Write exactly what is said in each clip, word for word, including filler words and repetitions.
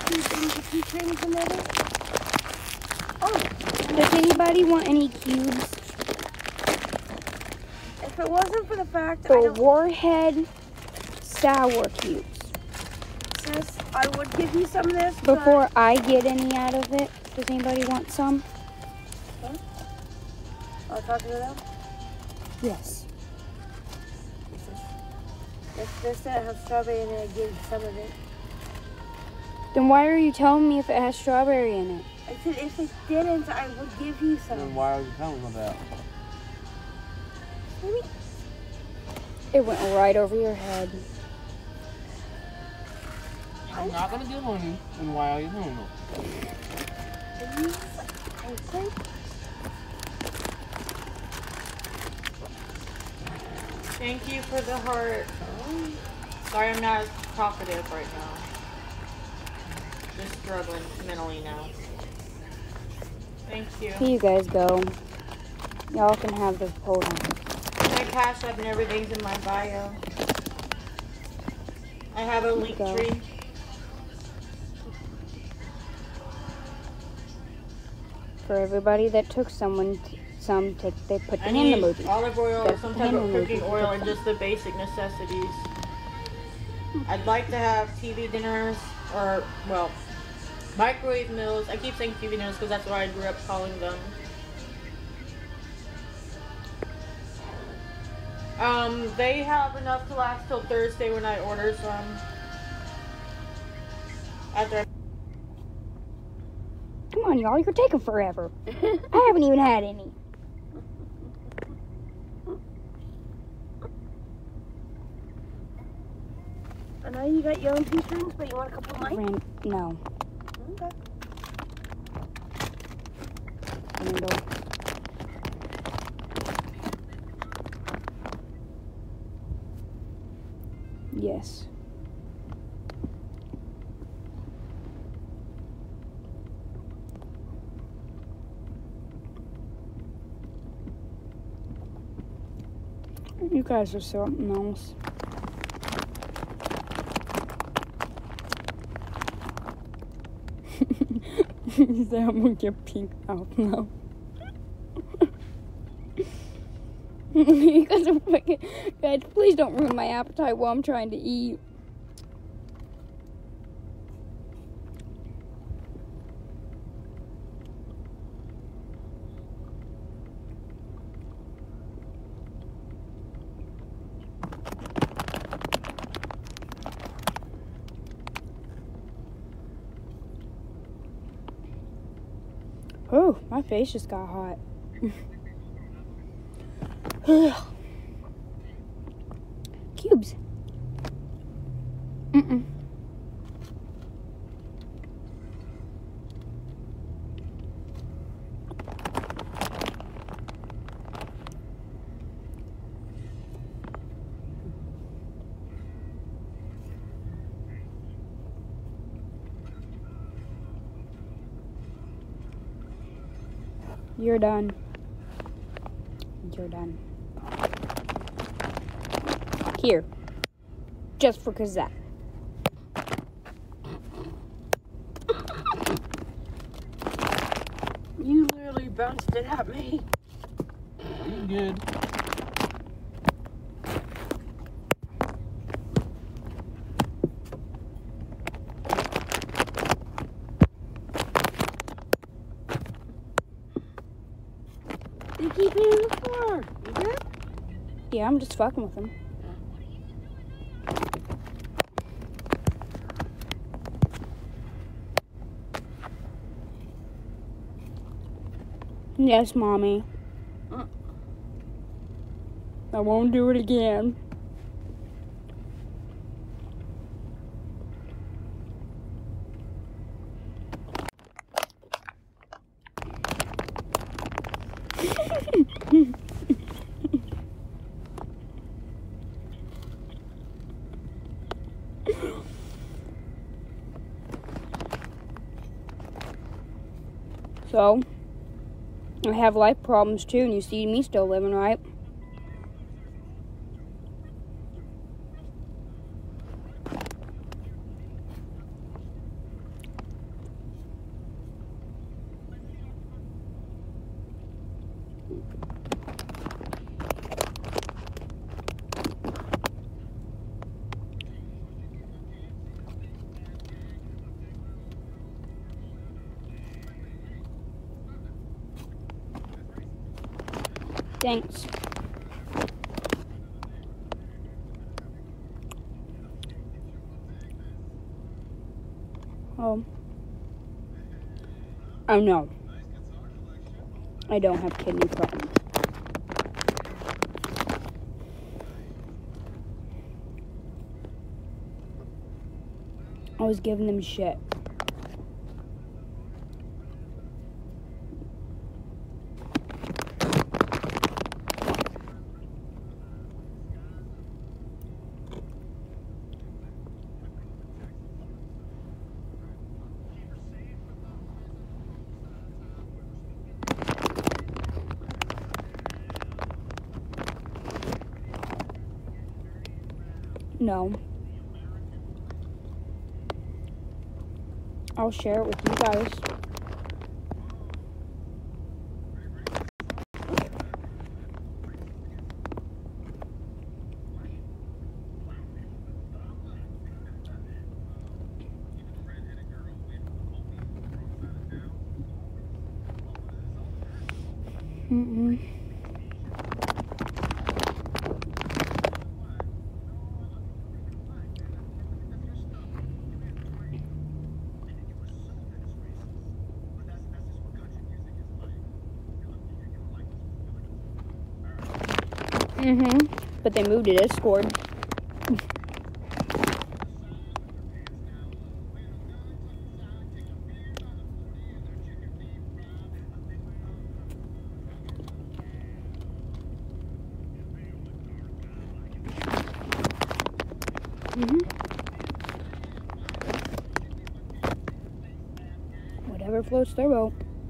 two things of keychains in there? Oh, does anybody want any cubes? If it wasn't for the fact that The I don't... Warhead sour cubes. Sis, I would give you some of this, Before I get any out of it, does anybody want some? Huh? I'll talk to them. Yes. If this didn't have strawberry in it, I'd give you some of it. Then why are you telling me if it has strawberry in it? I said if it didn't, I would give you some. Then why are you telling them that? Maybe. It went right over your head. I'm not gonna give money. Then why are you telling them? Please, I said. Thank you for the heart. Oh. Sorry I'm not as talkative right now. Just struggling mentally now. Thank you. Here you guys go. Y'all can have the hold on. My Cash App and everything's in my bio. I have a link Go. tree. For everybody that took someone, some take, they put the I hand need emoji. olive oil, That's some the type hand of cooking emoji. oil, and just the basic necessities. I'd like to have T V dinners, or, well, microwave meals. I keep saying T V dinners because that's what I grew up calling them. Um, they have enough to last till Thursday when I order some. After Come on, y'all, you're taking forever. I haven't even had any. I know you got your own pea strings, but you want a couple of mine? Ran- no. Okay. Randall. Yes. You guys are something else. He said I'm gonna get pink mouth now. You guys are fucking guys, please don't ruin my appetite while I'm trying to eat. Oh, my face just got hot. Cubes. Mm-mm. You're done. You're done. Here. Just for Kazak. You literally bounced it at me. You good? You keep hitting the floor. You good? Yeah, I'm just fucking with him. Yes, Mommy. Uh. I won't do it again. So, I have life problems too, and you see me still living, right? Thanks. Oh. Oh no. I don't have kidney problems. I was giving them shit. No. I'll share it with you guys. Mm-mm. Mm-hmm. But they moved it. It scored. Mm-hmm. Whatever floats their boat.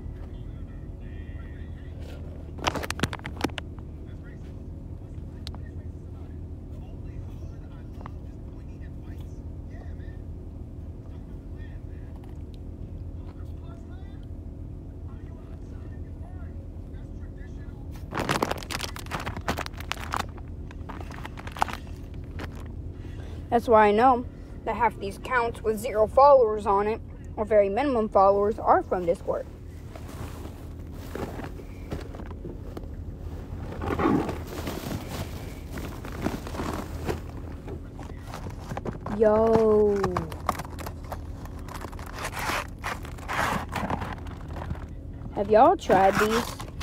That's why I know that half these accounts with zero followers on it, or very minimum followers, are from Discord. Yo. Have y'all tried these?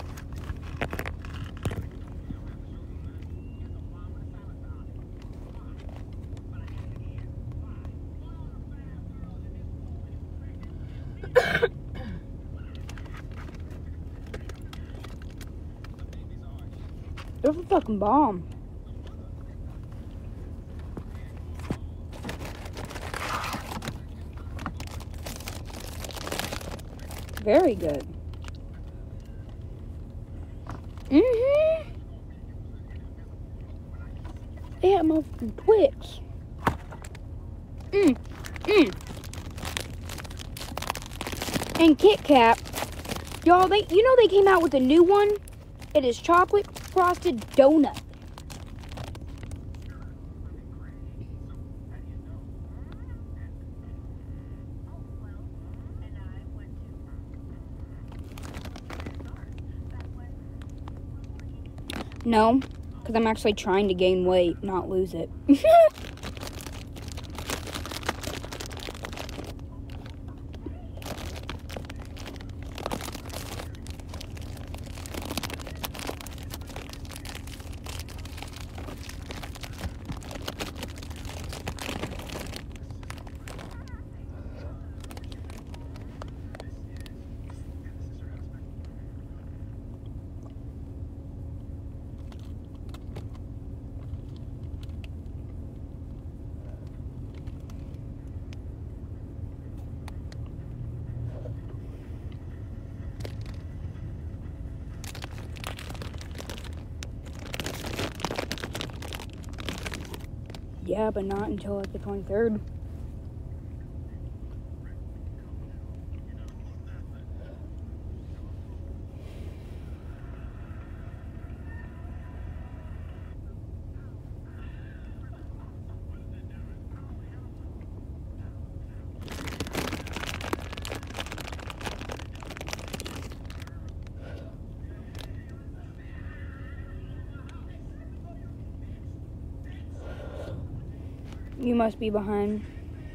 They're a fucking bomb. Very good. Mm-hmm. They have motherfucking Twix. Mm. Mm. And Kit Kat. Y'all, they you know they came out with a new one? It is chocolate frosted donut. No, because I'm actually trying to gain weight, not lose it. Yeah, but not until like the twenty-third. You must be behind.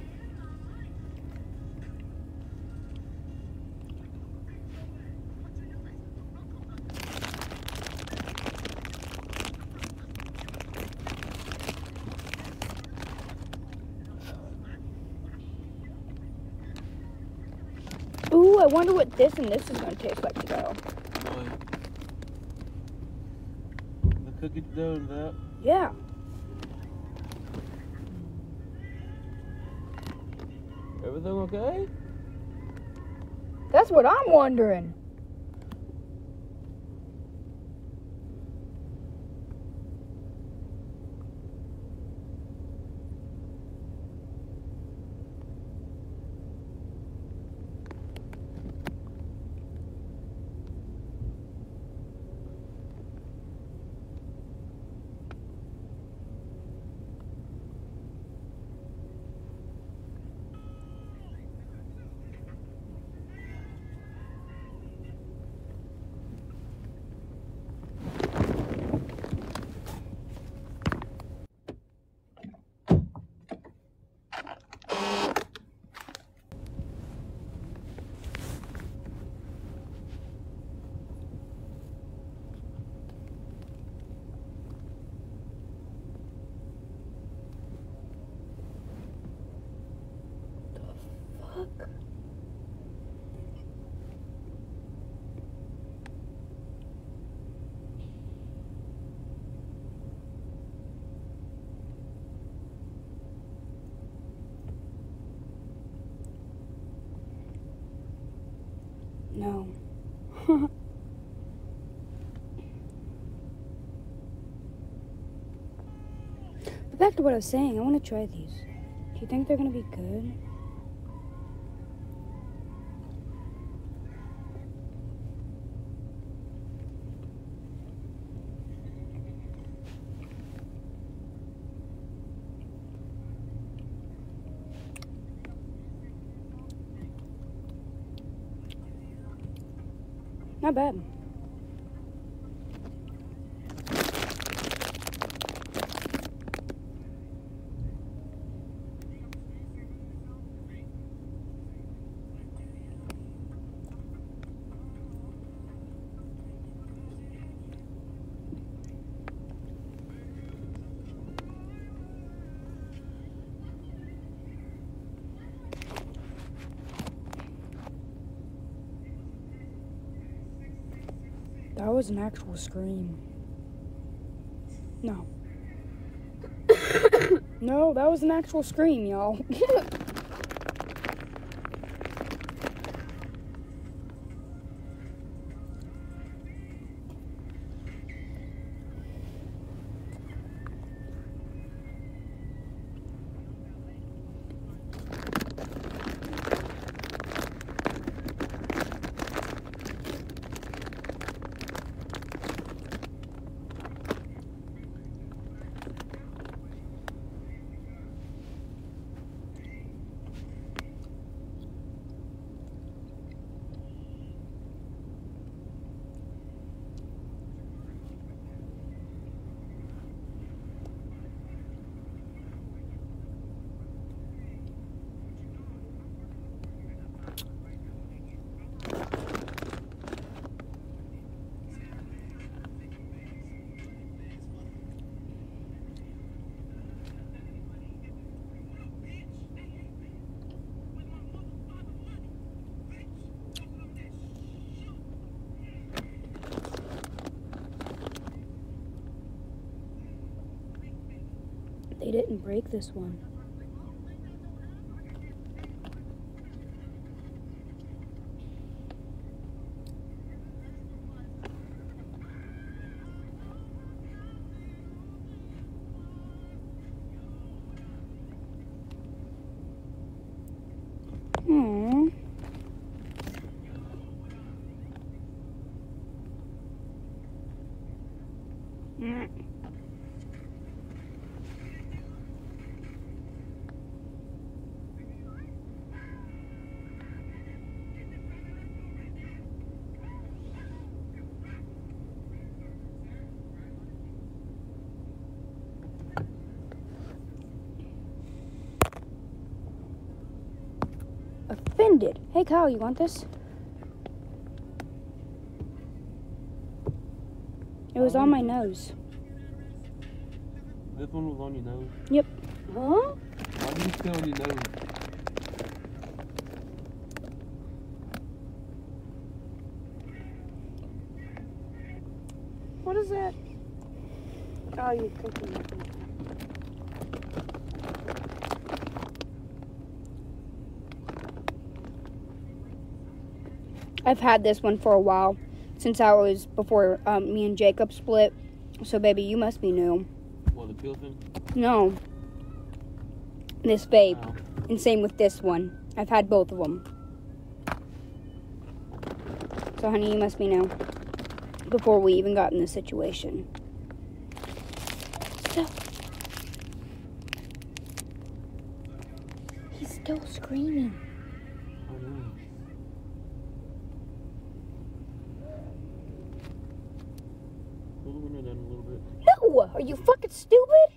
Ooh, I wonder what this and this is going to taste like together. Boy. The cookie dough and that. Yeah. Everything okay? That's what I'm wondering. Fuck. No. But back to what I was saying, I want to try these. Do you think they're going to be good? Not bad. That was an actual scream. No. No, that was an actual scream, y'all. They didn't break this one. Hmm. Mm. offended. Hey, Kyle, you want this? It was on my nose. This one was on your nose? Yep. Huh? Why do you spit on your nose? What is that? Oh, you're cooking it. I've had this one for a while, since I was before um, me and Jacob split. So, baby, you must be new. What, the Pilsen? No. This vape. Oh. And same with this one. I've had both of them. So, honey, you must be new. Before we even got in this situation. So, he's still screaming. I know. Pull the window down a little bit. No! Are you fucking stupid?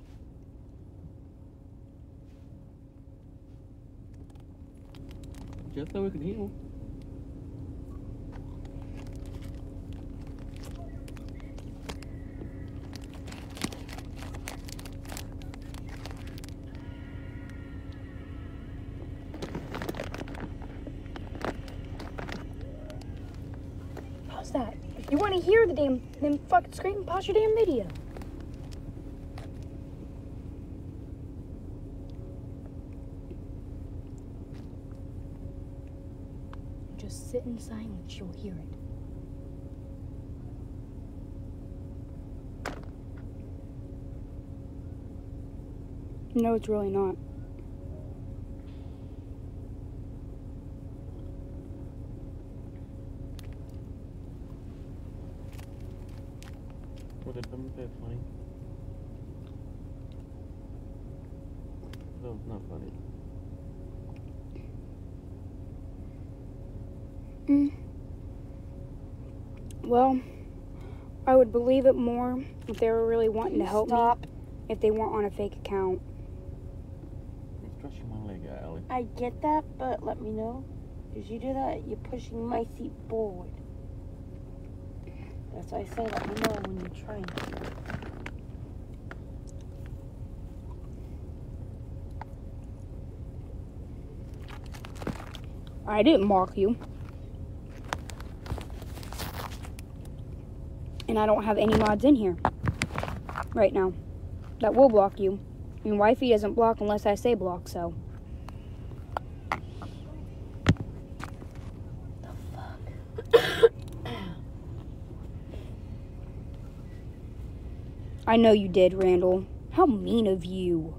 Just so we can heal. Pause that. If you want to hear the damn, them fucking scream, pause your damn video. Just sit in silence, you'll hear it. No, it's really not. What did someone say? It's funny? No, it's not funny. Mm. Well, I would believe it more if they were really wanting to help Stop. me. If they weren't on a fake account. You're stretching my leg out, Allie. I get that, but let me know. If you do that, you're pushing my seat forward. That's why I say let me know when you're trying to. I didn't mark you. And I don't have any mods in here right now that will block you. And wifey doesn't block unless I say block, so. I know you did, Randall. How mean of you.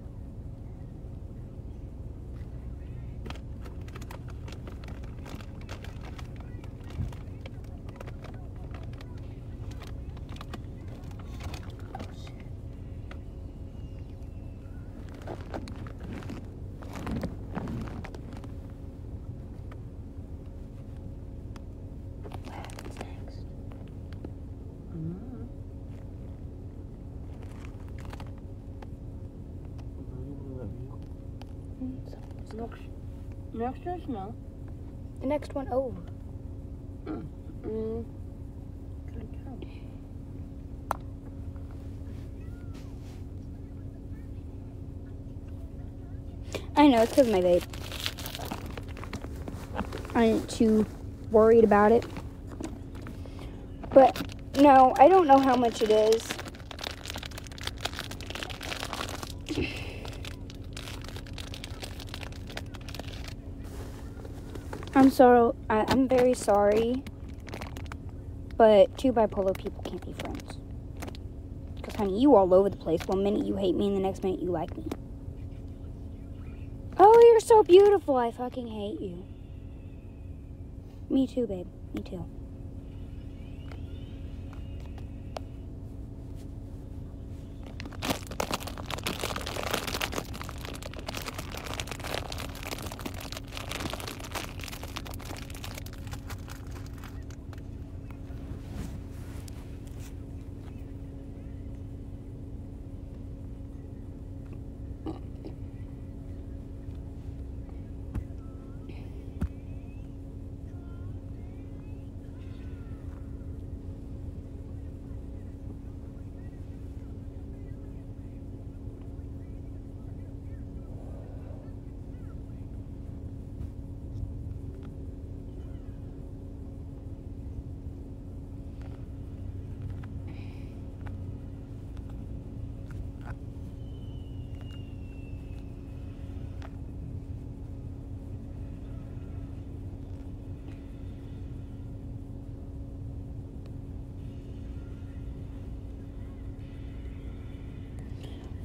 Next, next one, no. The next one over. Mm. Mm. Good job. I know, it's because of my vape. I ain't too worried about it. But, no, I don't know how much it is. I'm sorry. I, I'm very sorry. But two bipolar people can't be friends. Because, honey, you all over the place. One minute you hate me and the next minute you like me. Oh, you're so beautiful. I fucking hate you. Me too, babe. Me too.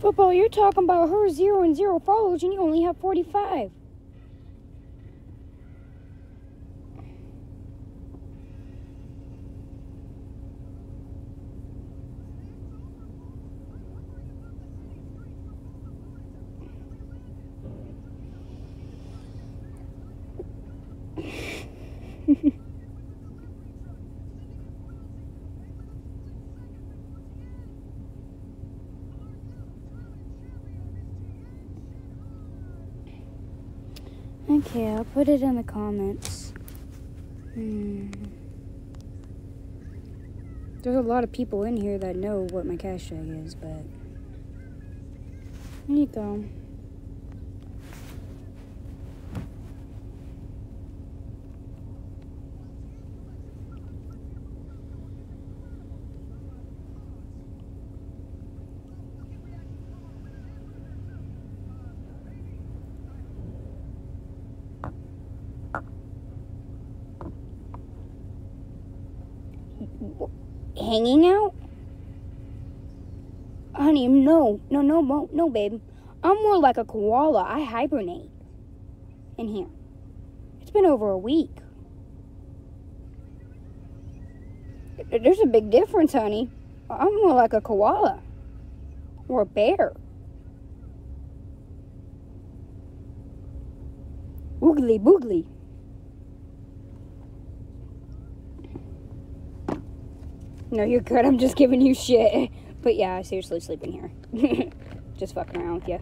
Football, you're talking about her zero and zero followers and you only have forty-five. Okay, I'll put it in the comments. Hmm. There's a lot of people in here that know what my cash tag is, but there you go. Hanging out? Honey, no, no, no, no, no, babe. I'm more like a koala. I hibernate in here. It's been over a week. There's a big difference, honey. I'm more like a koala or a bear. Boogly, boogly. No, you're good. I'm just giving you shit. But yeah, I seriously sleep in here. Just fucking around with you.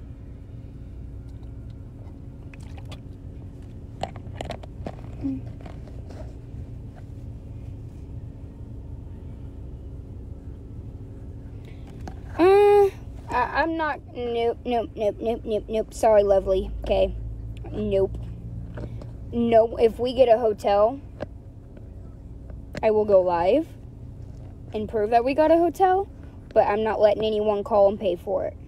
Uh, I, I'm not. Nope, nope, nope, nope, nope, nope. Sorry, lovely. Okay. Nope. No, if we get a hotel, I will go live and prove that we got a hotel, but I'm not letting anyone call and pay for it.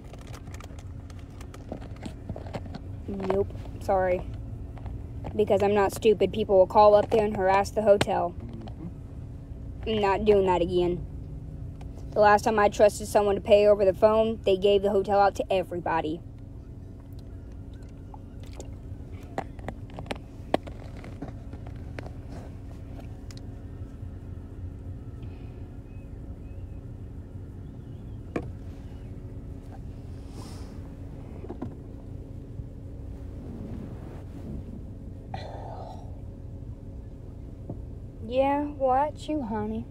Nope, sorry. Because I'm not stupid. People will call up there and harass the hotel. I'm not doing that again. The last time I trusted someone to pay over the phone, they gave the hotel out to everybody. Yeah, what you, honey?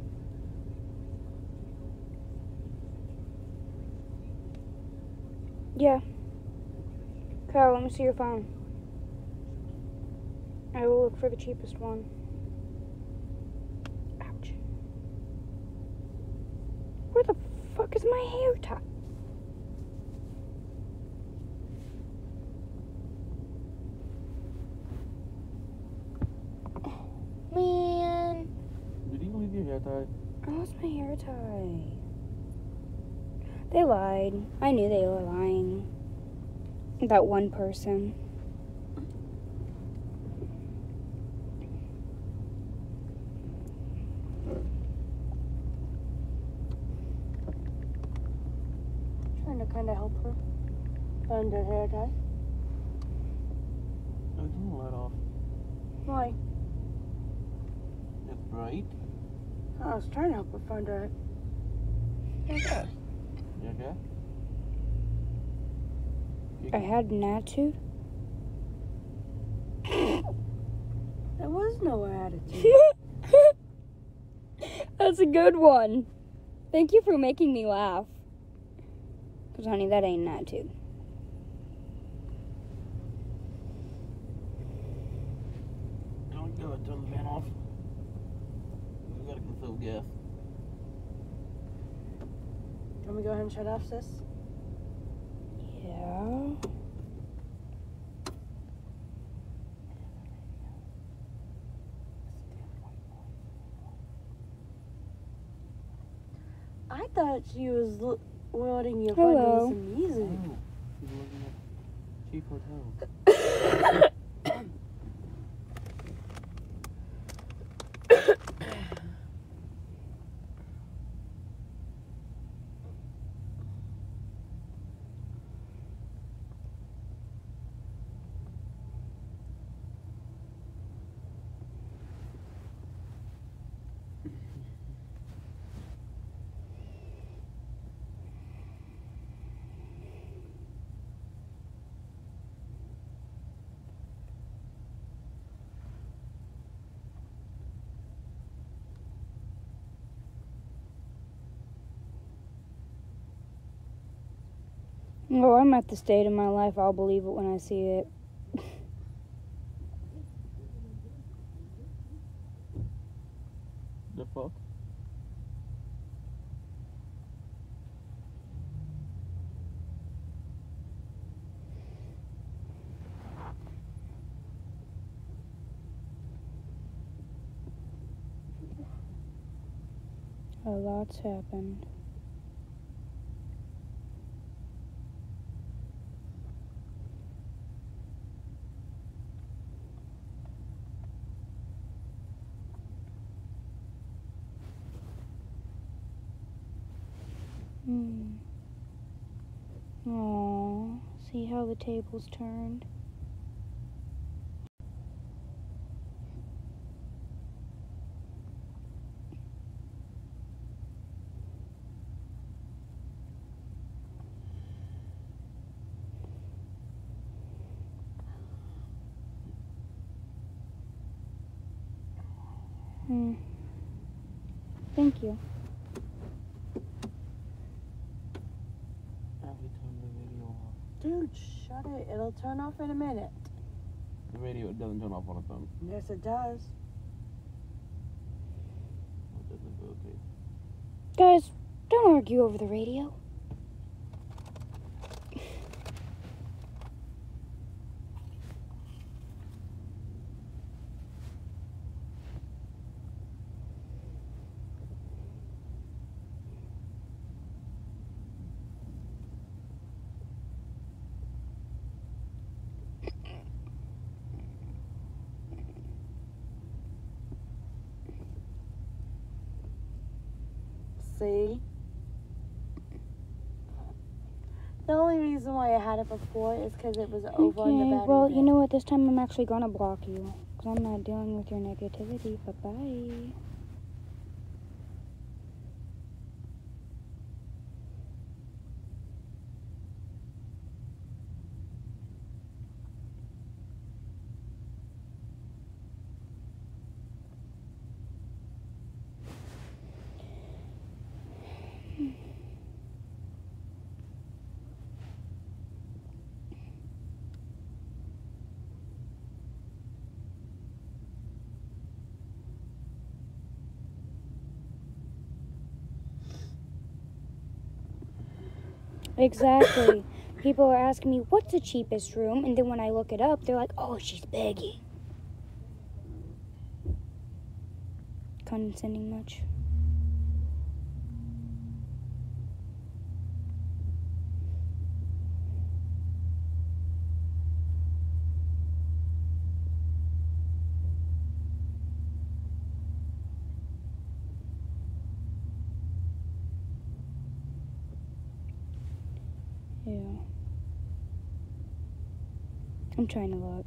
Yeah. Kyle, let me see your phone. I will look for the cheapest one. Ouch. Where the fuck is my hair tie? Man. Did you leave your hair tied? I lost my hair tie. They lied. I knew they were lying. That one person. Trying to kind of help her find her hair tie. Oh, you can let off. Why? It's bright. I was trying to help her find her. Okay. You okay? You I had an attitude. There was no attitude. That's a good one. Thank you for making me laugh. Because, honey, that ain't an attitude. Don't go and turn the fan off. We gotta conserve gas. Can we go ahead and shut off, sis? Yeah. I thought she was l- letting your friend Hello. listen to music. Oh, she's looking at cheap hotel. Oh, I'm at the state of my life. I'll believe it when I see it. The fuck? A lot's happened. Hmm. Aww. See how the tables turned? Hmm. Thank you. Abby, turn the radio off. Dude, shut it. It'll turn off in a minute. The radio doesn't turn off on its own. Yes, it does. It doesn't, okay. Guys, don't argue over the radio. See? The only reason why I had it before is because it was over on the Okay, battery. well, bit. you know what? This time I'm actually gonna block you. Because I'm not dealing with your negativity. Bye-bye. Exactly. People are asking me, what's the cheapest room? And then when I look it up, they're like, oh, she's begging. Condescending much? Yeah. I'm trying to look.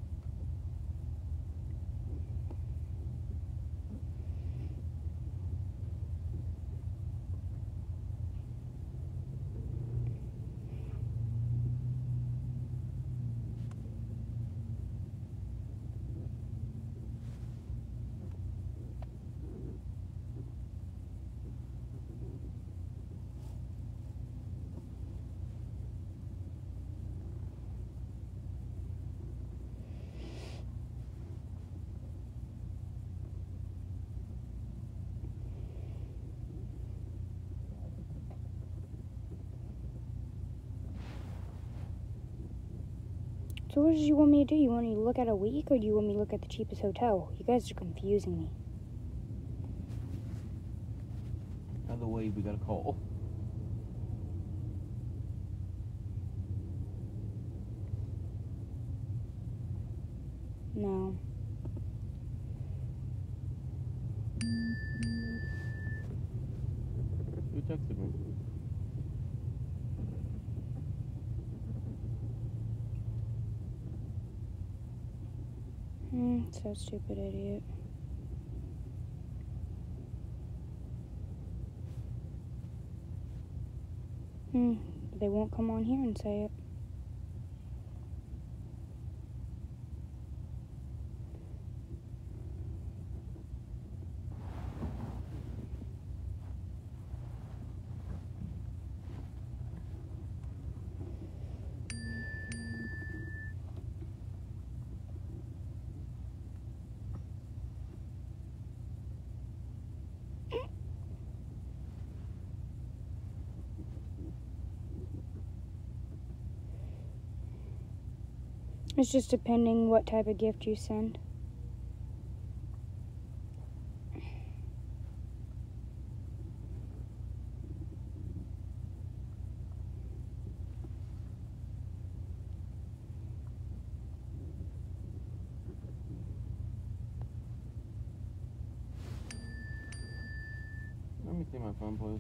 So what did you want me to do? You want me to look at a week, or do you want me to look at the cheapest hotel? You guys are confusing me. Either way, we got a call. No. Who texted me? Hmm, so stupid idiot. Hmm, but they won't come on here and say it. It's just depending what type of gift you send. Let me see my phone, please.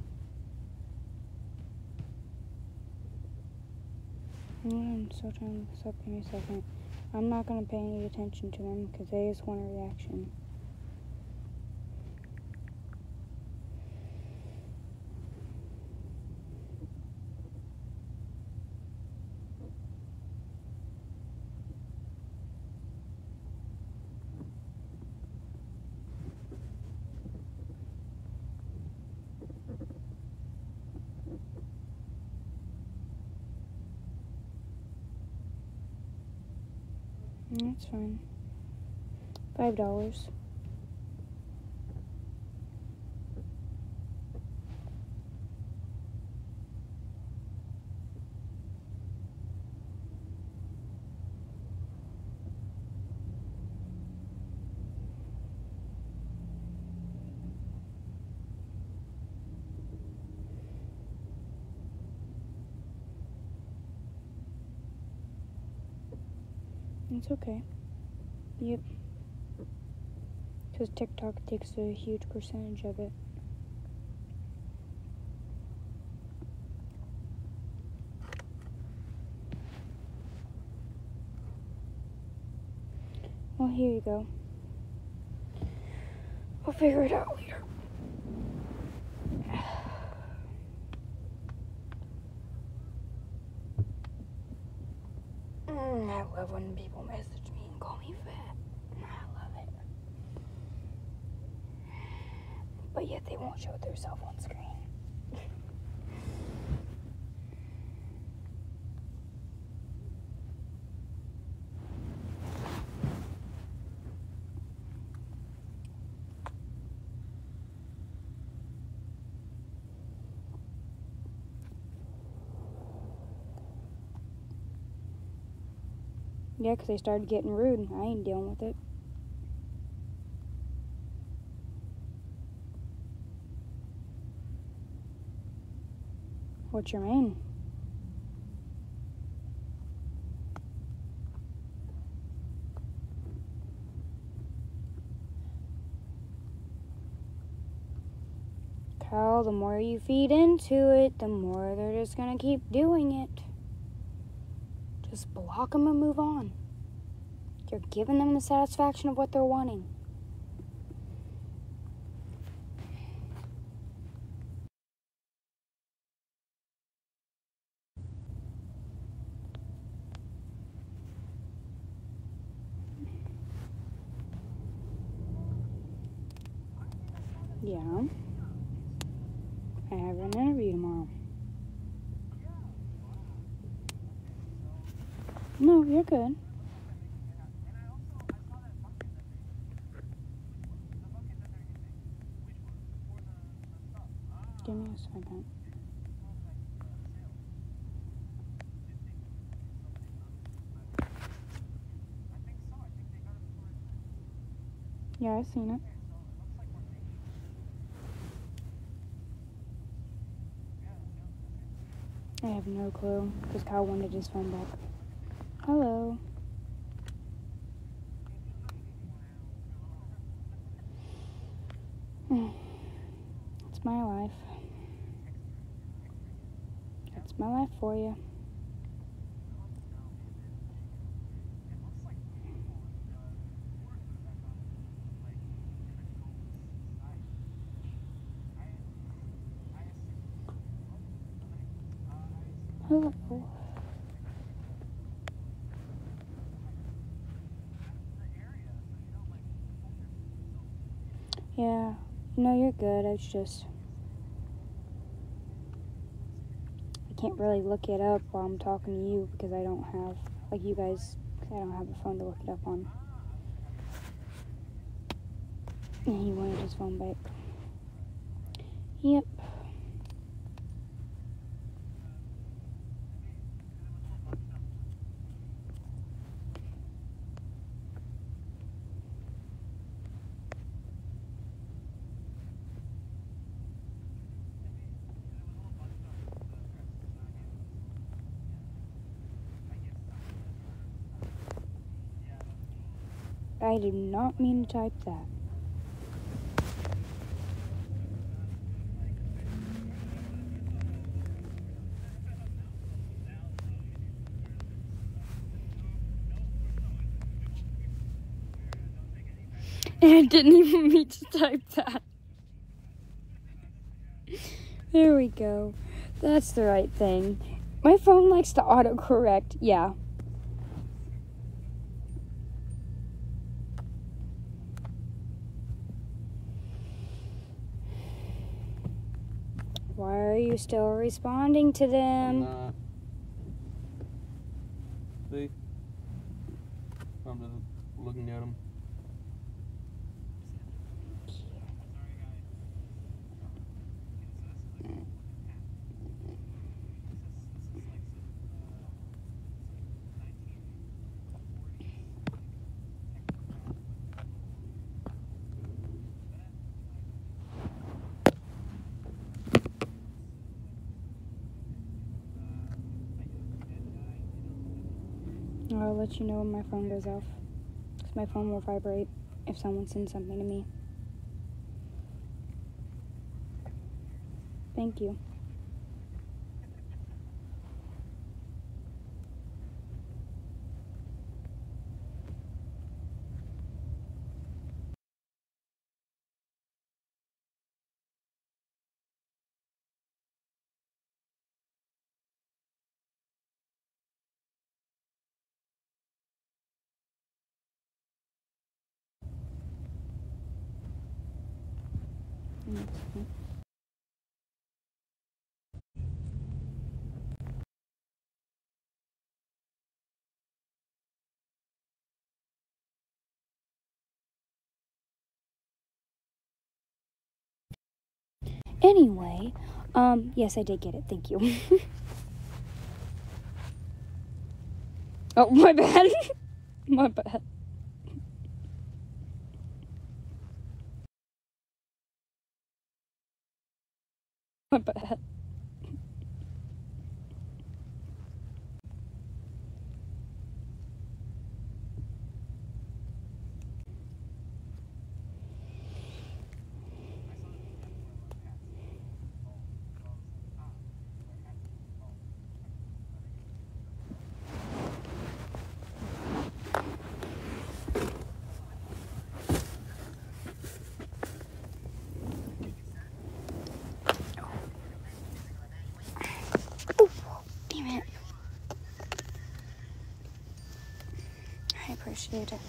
I'm still trying to look this up. Give me a second. I'm not going to pay any attention to them because they just want a reaction. That's fine. Five dollars. It's okay. Yep. Because TikTok takes a huge percentage of it. Well, here you go. We'll figure it out later. Mm, I love when people message me and call me fat. I love it. But yet they won't show themselves on screen. Yeah, because they started getting rude. I ain't dealing with it. What's your main? Kyle, the more you feed into it, the more they're just gonna keep doing it. Just block them and move on. You're giving them the satisfaction of what they're wanting. Yeah. I have an interview tomorrow. No, you're good. Give me a second. Yeah, I've seen it. I have no clue, because Kyle wanted his phone back. Hello. It's my life. It's my life for you. Hello. Yeah, no, you're good. It's just I can't really look it up while I'm talking to you because I don't have, like you guys, I don't have a phone to look it up on. And he wanted his phone back. Yep. I did not mean to type that. And I didn't even mean to type that. There we go. That's the right thing. My phone likes to autocorrect. Yeah. Why are you still responding to I'm them? not. See? I'm just looking at them. I'll let you know when my phone goes off. Because my phone will vibrate if someone sends something to me. Thank you. Mm-hmm. Anyway, um, yes, I did get it. Thank you. Oh, my bad. My bad. My bad. Oh, damn it. I appreciate it.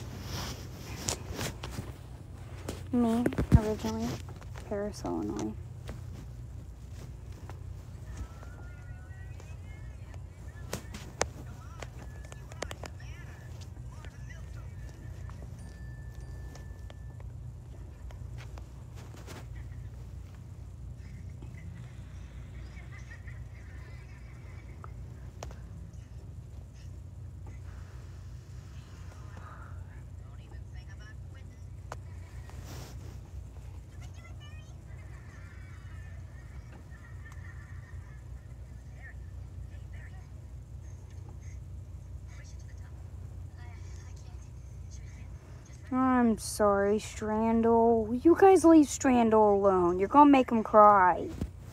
Me, originally, Paris, Illinois. I'm sorry, Strandle. You guys leave Strandle alone. You're gonna make him cry.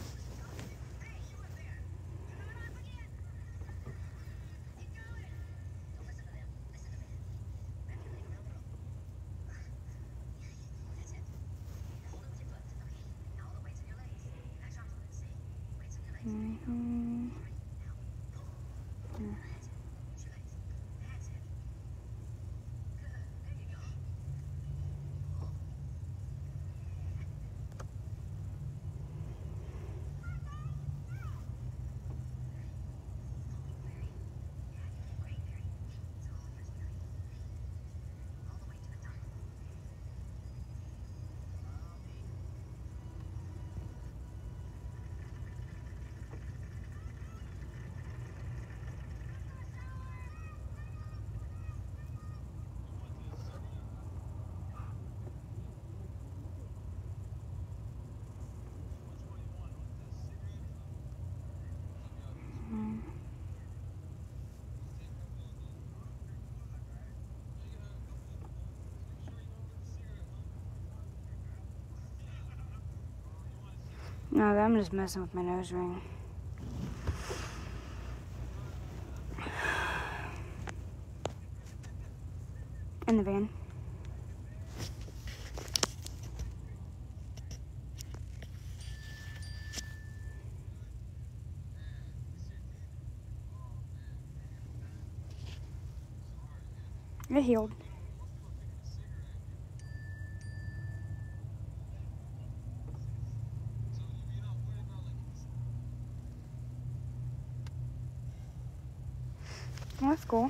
Mm-hmm. No, I'm just messing with my nose ring. In the van. It healed. Well, that's cool.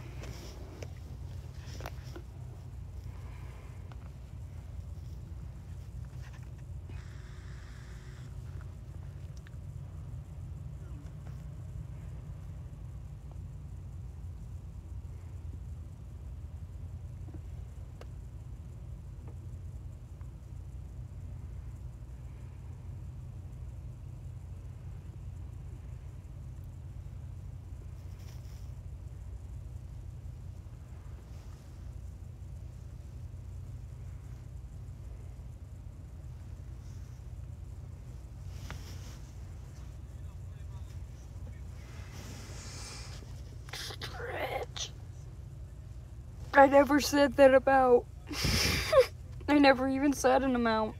Stretch. I never said that about. I never even said an amount.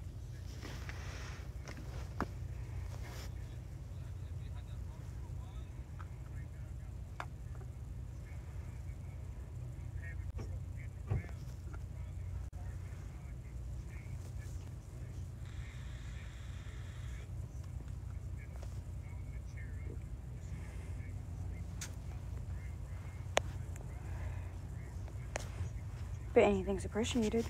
But anything's appreciated.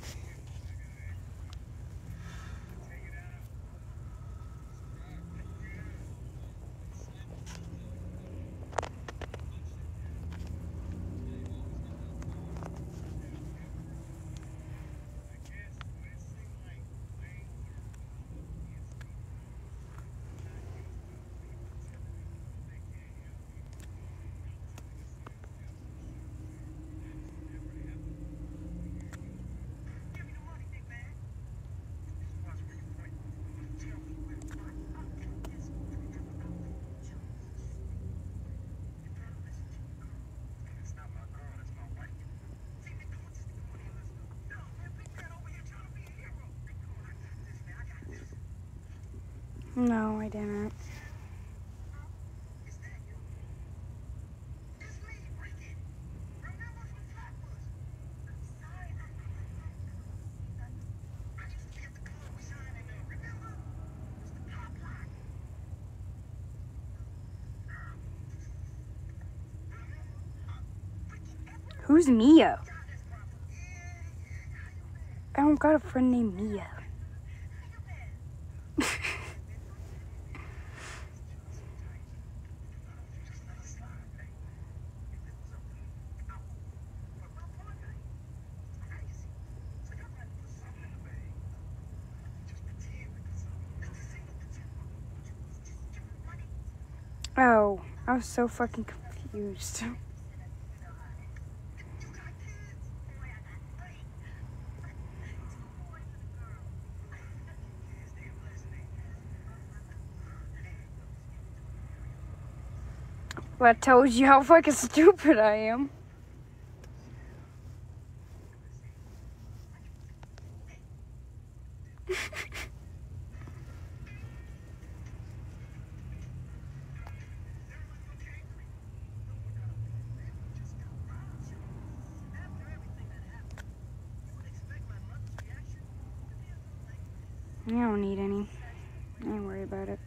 No, I didn't. Who's Mia? I don't got a friend named Mia. Oh, I was so fucking confused. Well, that tells you how fucking stupid I am. I don't need any. I ain't worry about it.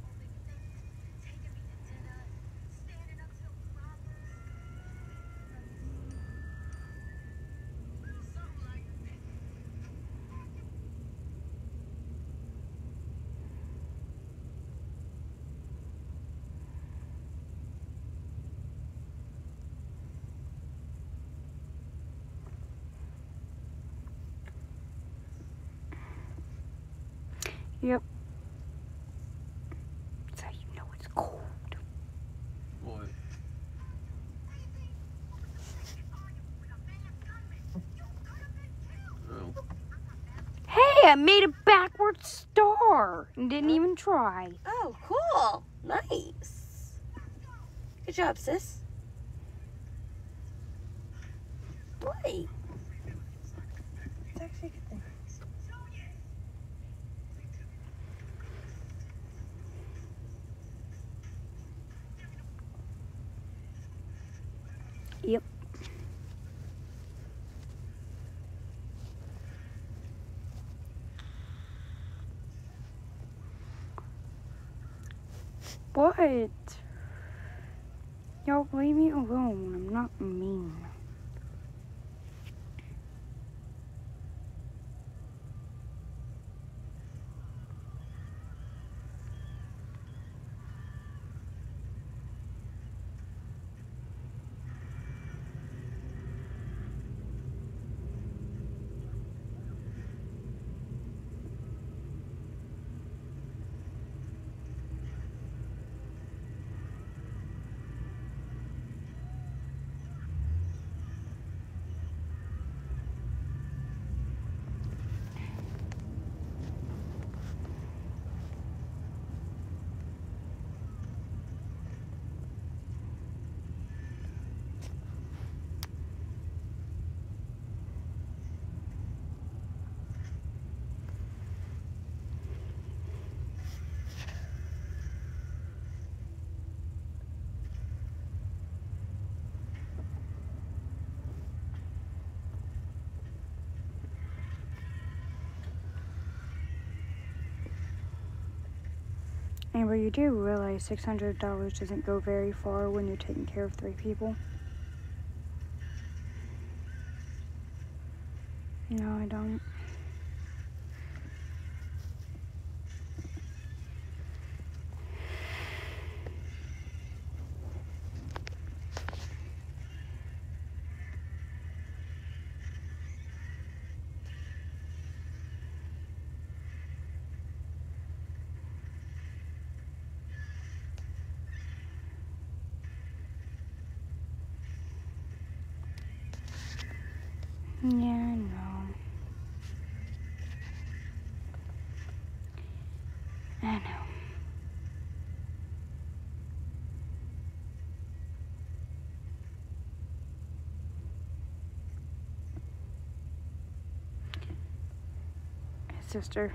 Yep. That's how you know it's cold. What? Hey! I made a backward star and didn't even try. Oh, cool. Nice. Good job, sis. Wait. It's actually a good thing. Yep. What? Y'all leave me alone. I'm not mean. Amber, you do realize six hundred dollars doesn't go very far when you're taking care of three people? No, I don't. Yeah, I know. I know. Hey, sister.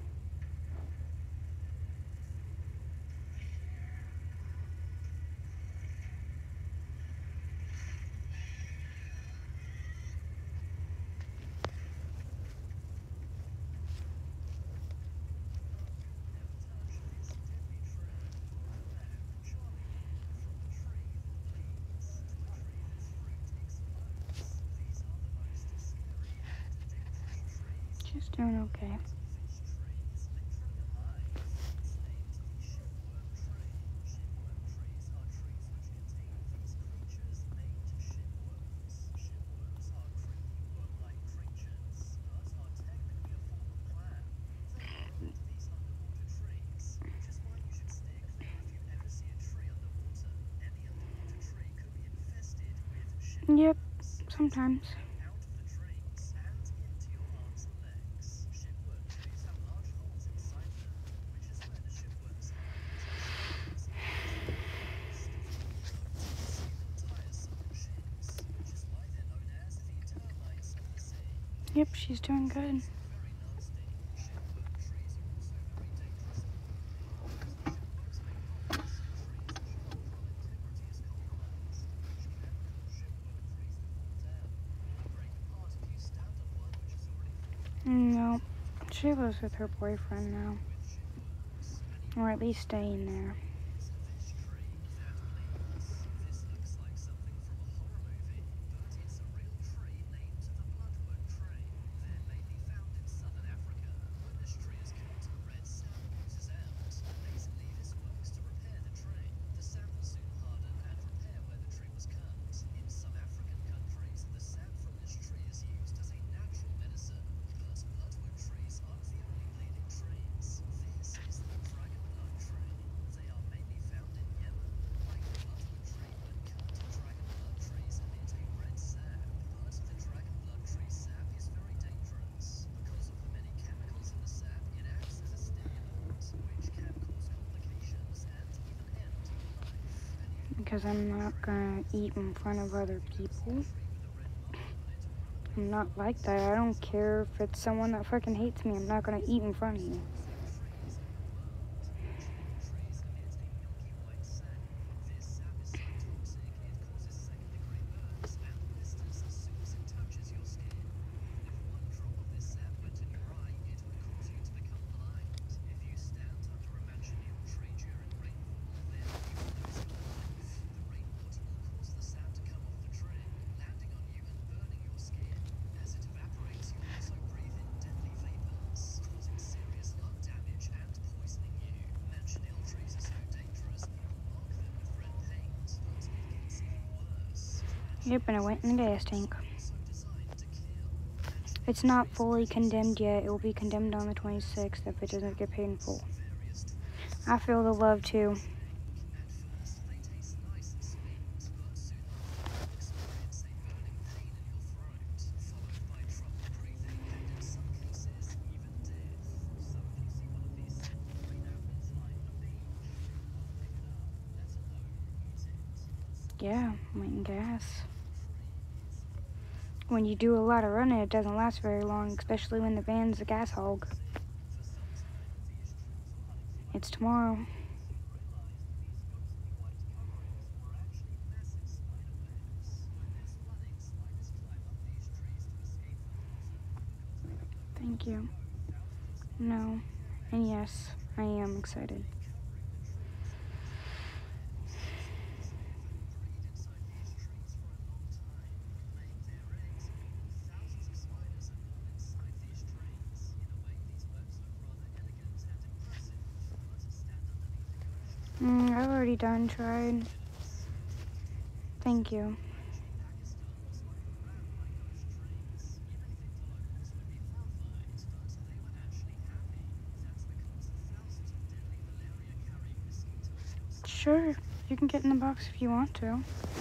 She's doing okay. Yep, sometimes. Yep, she's doing good. No, she lives with her boyfriend now. Or at least staying there. Because I'm not gonna eat in front of other people. I'm not like that. I don't care if it's someone that fucking hates me. I'm not gonna eat in front of you. Yep, and I went in the gas tank. It's not fully condemned yet. It will be condemned on the twenty-sixth if it doesn't get paid in full. I feel the love too. Yeah, went in gas. When you do a lot of running, it doesn't last very long, especially when the van's a gas hog. It's tomorrow. Thank you. No. And yes, I am excited. Mm, I've already done tried. Thank you. Sure, you can get in the box if you want to.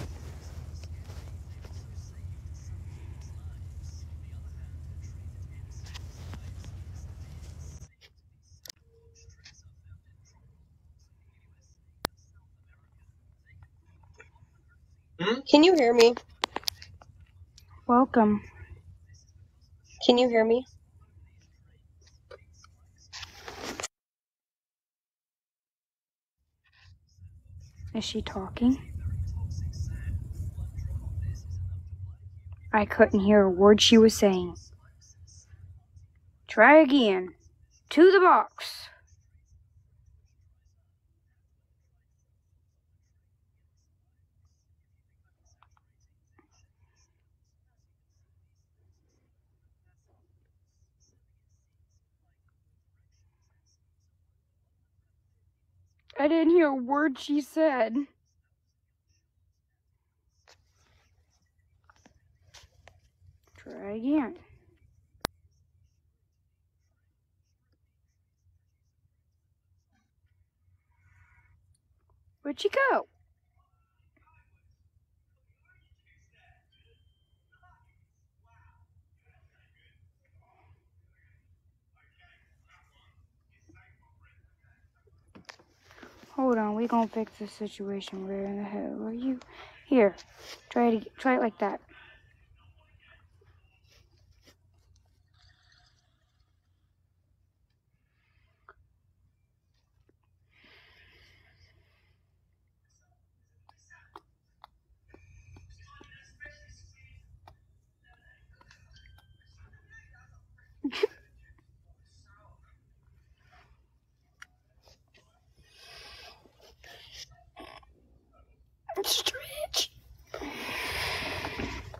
Can you hear me? Welcome. Can you hear me? Is she talking? I couldn't hear a word she was saying. Try again. To the box. I didn't hear a word she said. Try again. Where'd she go? Hold on, we gonna fix this situation. Where in the hell are you? Here, try it. Try it like that. Stretch.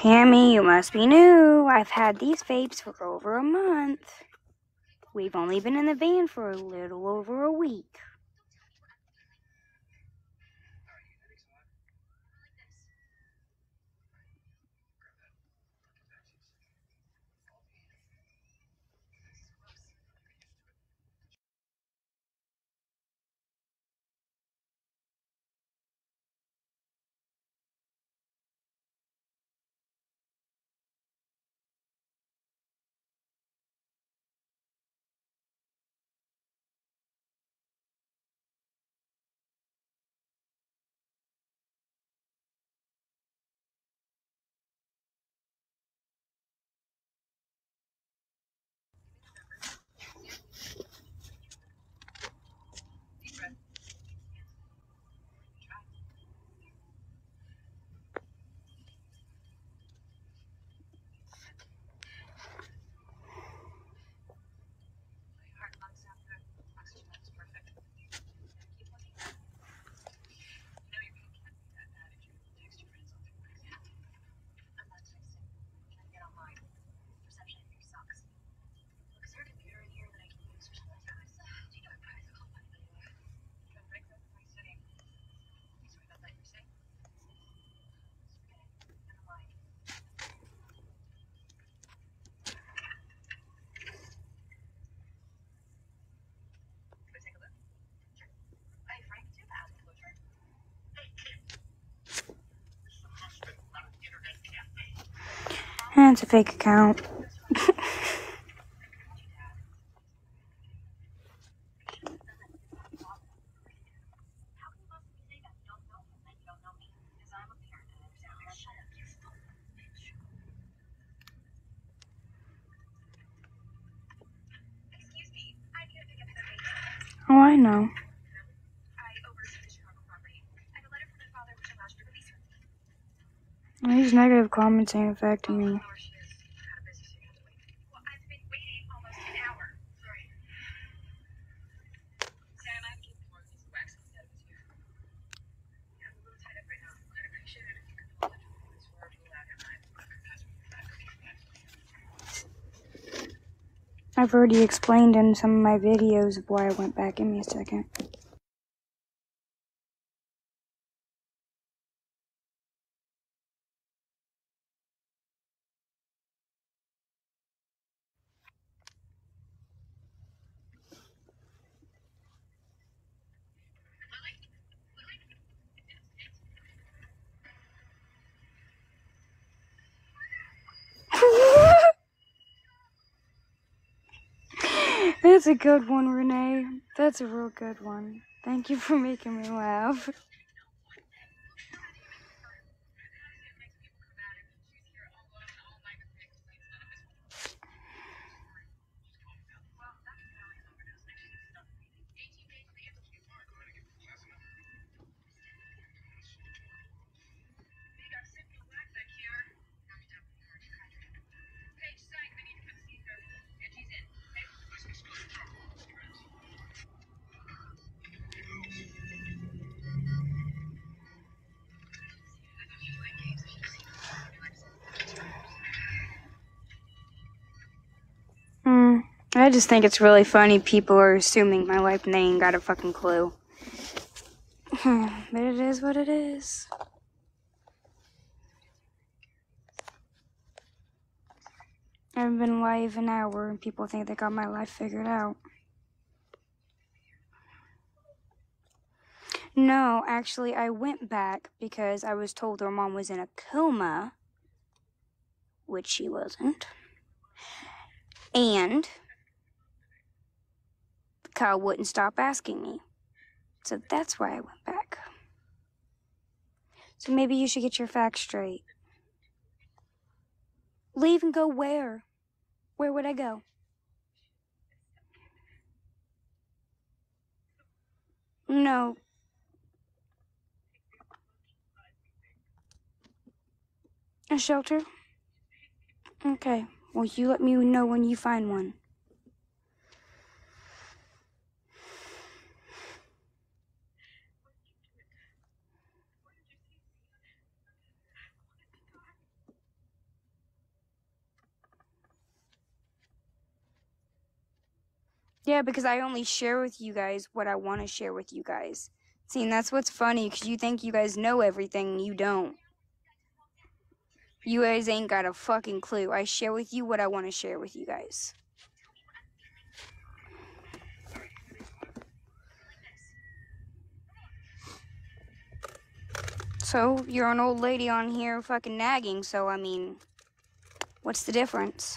Tammy, you must be new. I've had these vapes for over a month. We've only been in the van for a little over a week. And it's a fake account. Oh, I know. These negative comments ain't affecting me. I've already explained in some of my videos of why I went back. Give me a second. That's a good one, Renee. That's a real good one. Thank you for making me laugh. Hmm. I just think it's really funny people are assuming my life and they ain't got a fucking clue. But it is what it is. I've been live an hour and people think they got my life figured out. No, actually, I went back because I was told her mom was in a coma, which she wasn't. And Kyle wouldn't stop asking me. So that's why I went back. So maybe you should get your facts straight. Leave and go where? Where would I go? No. A shelter? Okay. Well, you let me know when you find one. Yeah, because I only share with you guys what I want to share with you guys. See, and that's what's funny, because you think you guys know everything, and you don't. You guys ain't got a fucking clue. I share with you what I want to share with you guys. So, you're an old lady on here fucking nagging, so, I mean, what's the difference?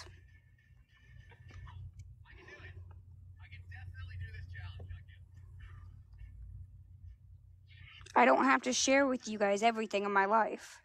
I don't have to share with you guys everything in my life.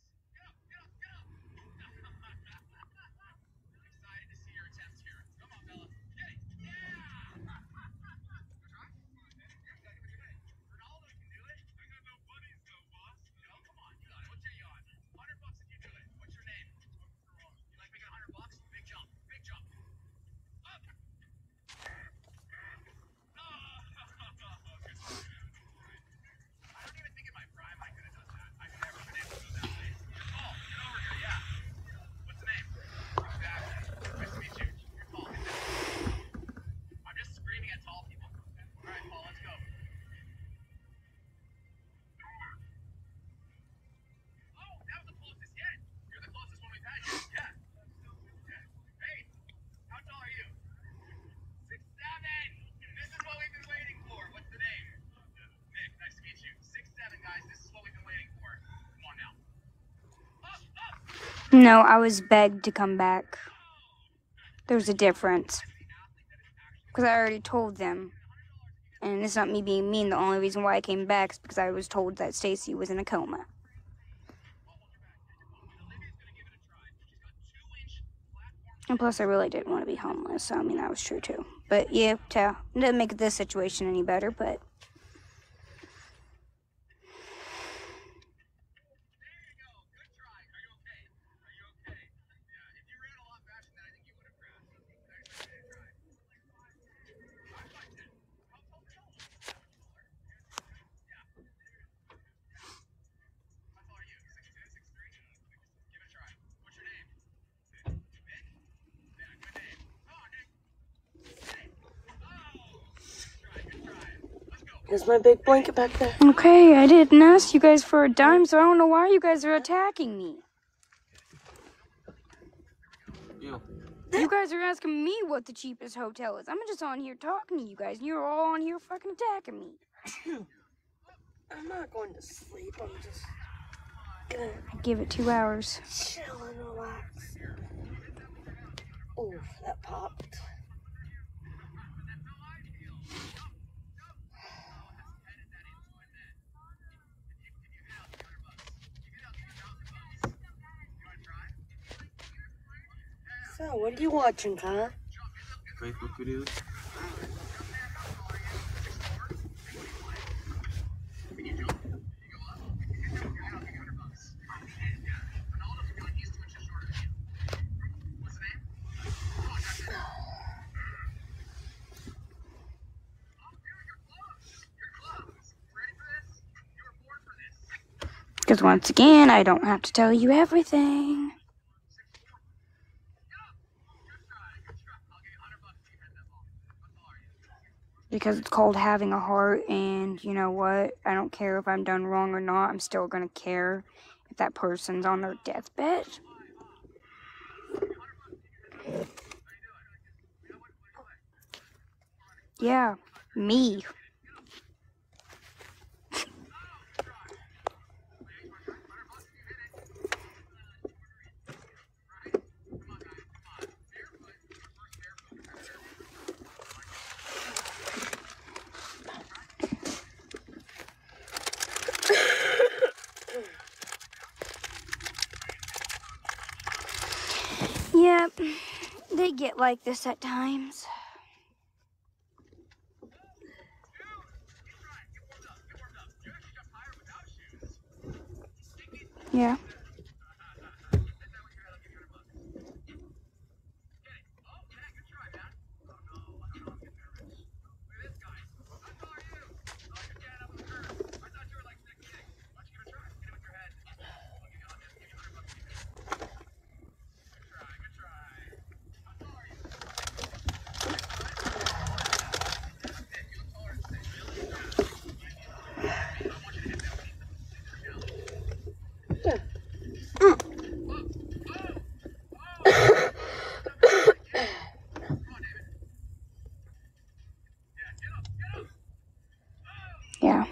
No, I was begged to come back. There's a difference. Because I already told them. And it's not me being mean. The only reason why I came back is because I was told that Stacy was in a coma. And plus, I really didn't want to be homeless. So, I mean, that was true, too. But, yeah, it didn't make this situation any better, but... There's my big blanket back there. Okay, I didn't ask you guys for a dime, so I don't know why you guys are attacking me. You. You guys are asking me what the cheapest hotel is. I'm just on here talking to you guys, and you're all on here fucking attacking me. I'm not going to sleep. I'm just gonna Give it two hours. chill and relax. Oof, that popped. So, what are you watching, huh? Facebook videos. Because once again, I don't have to tell you everything. Because it's called having a heart, and you know what? I don't care if I'm done wrong or not. I'm still gonna care if that person's on their deathbed. Yeah, me. Yep, they get like this at times. Yeah. yeah.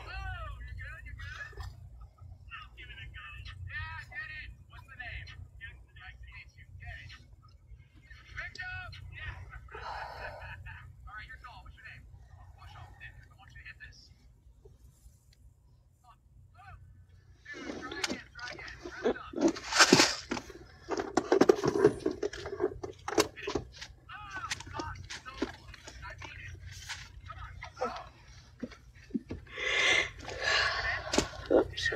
Oops.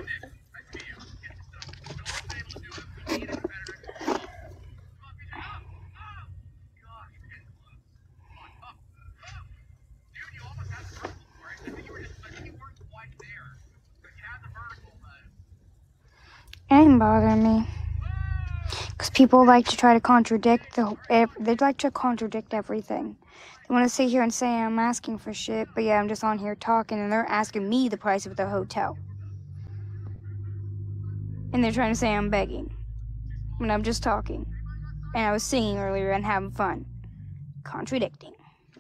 It ain't bothering me. Because people like to try to contradict the. They'd like to contradict everything. They want to sit here and say I'm asking for shit, but yeah, I'm just on here talking, and they're asking me the price of the hotel. And they're trying to say I'm begging. When I'm just talking. And I was singing earlier and having fun. Contradicting.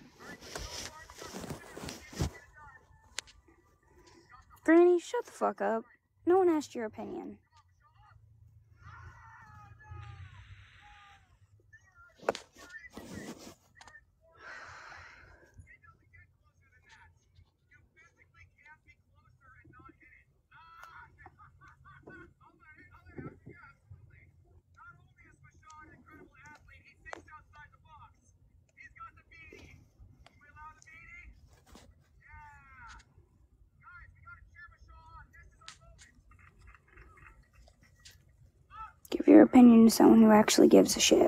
Granny, shut the fuck up. No one asked your opinion. Give your opinion to someone who actually gives a shit.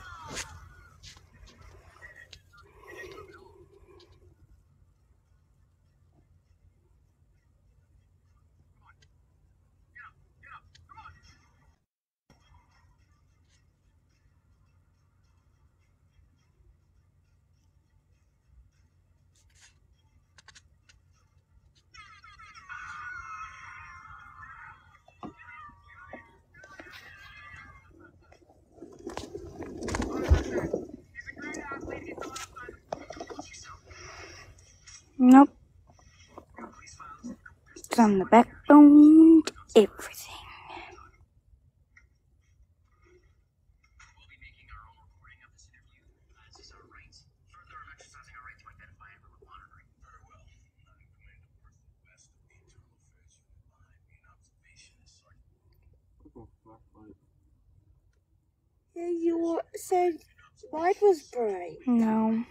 Nope. From the backbone to everything. Yeah, you said light was bright. No.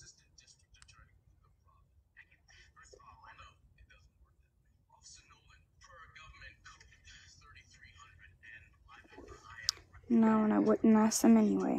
No, and I wouldn't ask them anyway.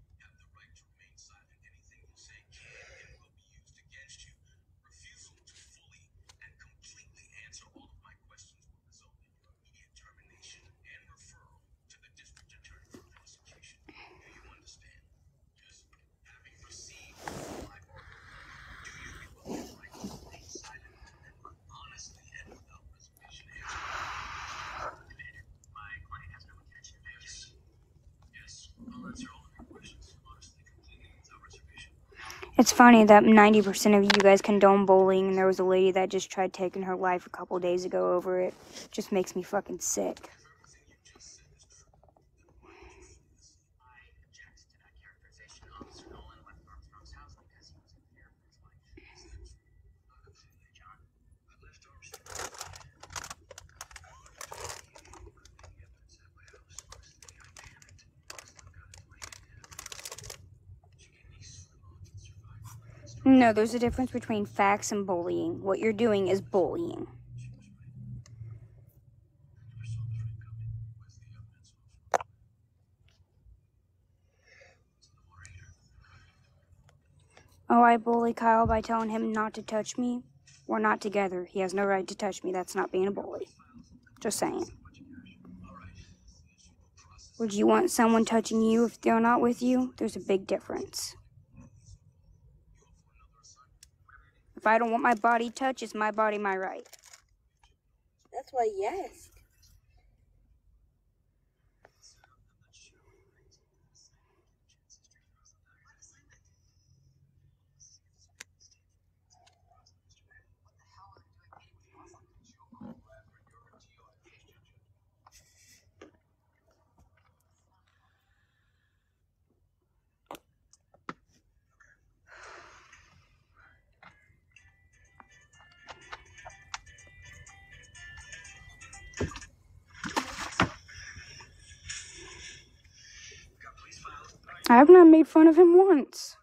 It's funny that ninety percent of you guys condone bullying, and there was a lady that just tried taking her life a couple days ago over it. Just makes me fucking sick. No, there's a difference between facts and bullying. What you're doing is bullying. Oh, I bully Kyle by telling him not to touch me. We're not together. He has no right to touch me. That's not being a bully. Just saying. Would you want someone touching you if they're not with you? There's a big difference. If I don't want my body touched, it's my body, my right. That's why you asked. I've not made fun of him once.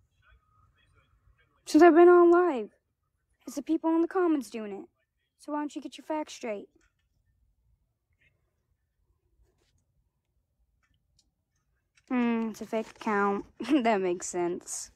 Since I've been on live. It's the people in the comments doing it. So why don't you get your facts straight? Hmm, it's a fake account. That makes sense.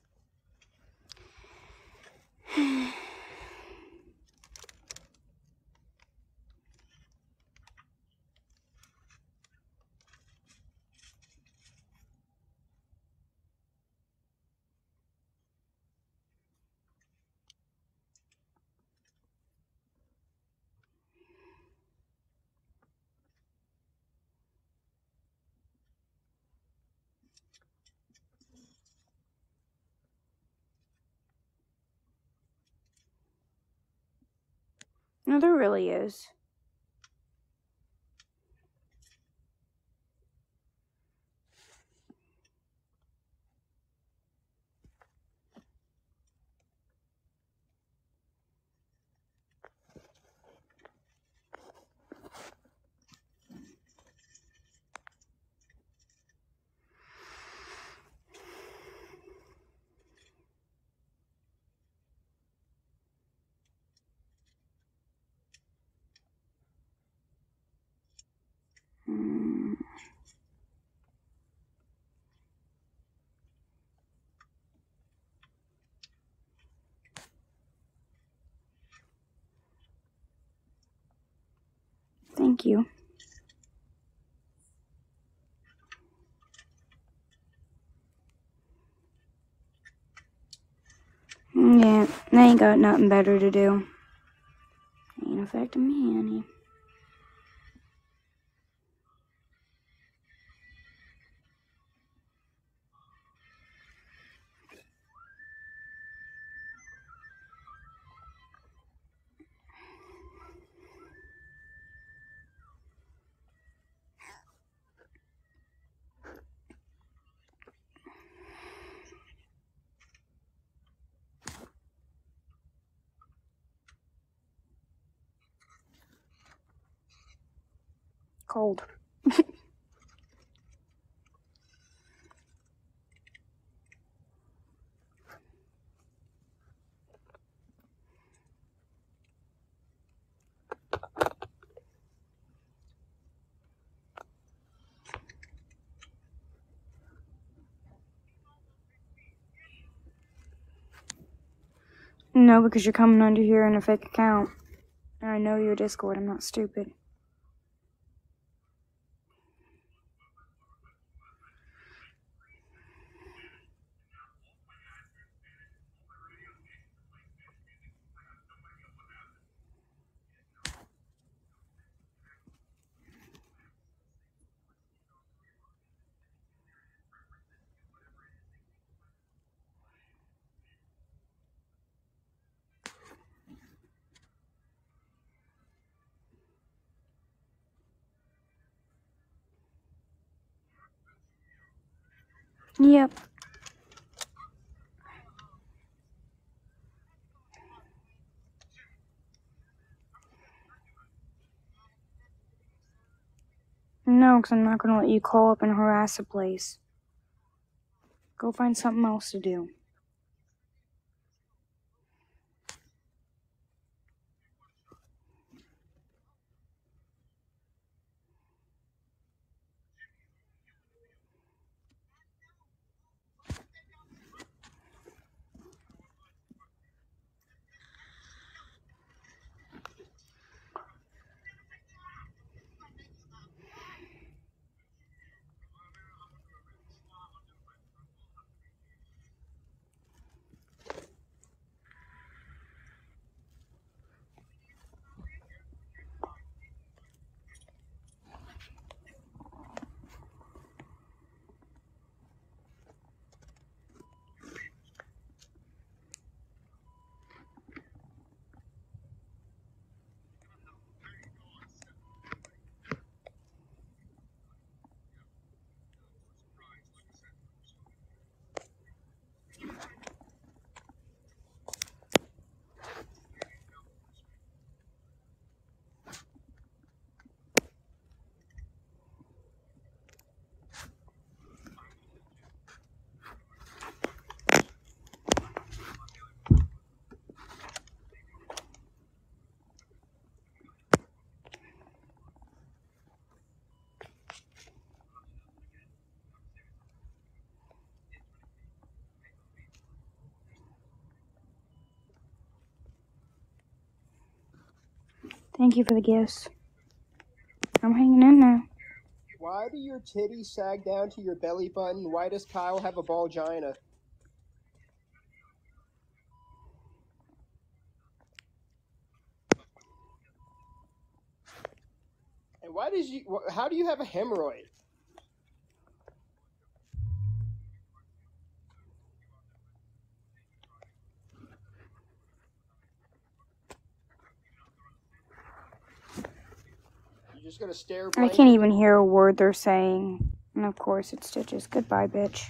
No, there really is. Hmm. Thank you. Yeah, they ain't got nothing better to do. Ain't affecting me any. Cold. No, because you're coming under here in a fake account. And I know your Discord, I'm not stupid. Yep. No, because I'm not going to let you call up and harass a place. Go find something else to do. Thank you for the gifts. I'm hanging in there. Why do your titties sag down to your belly button? Why does Kyle have a bulgina? And why does you? How do you have a hemorrhoid? You're just gonna stare. I can't even hear a word they're saying. And of course, it's Stitches. Goodbye, bitch.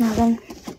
Nothing.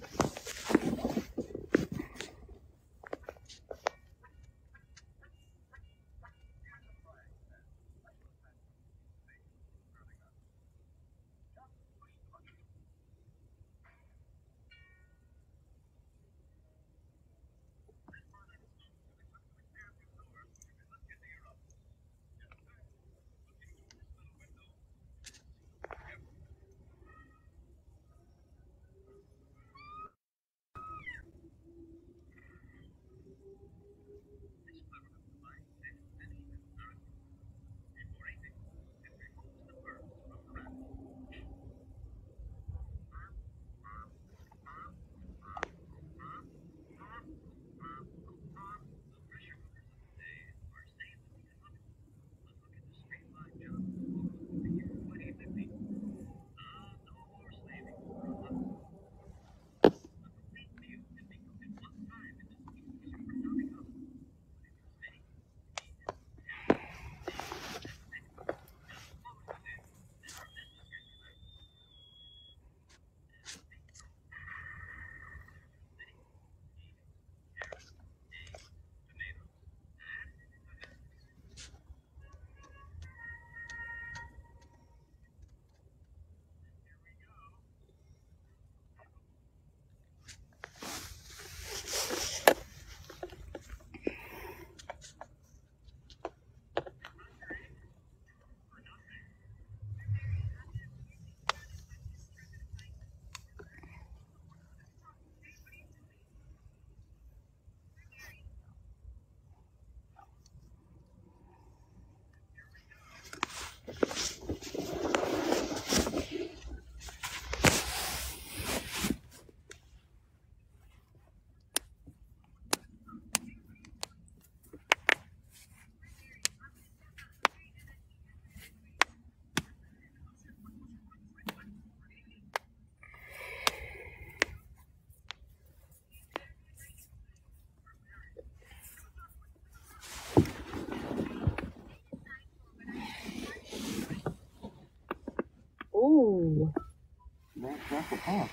Ooh. That's, that's a pop.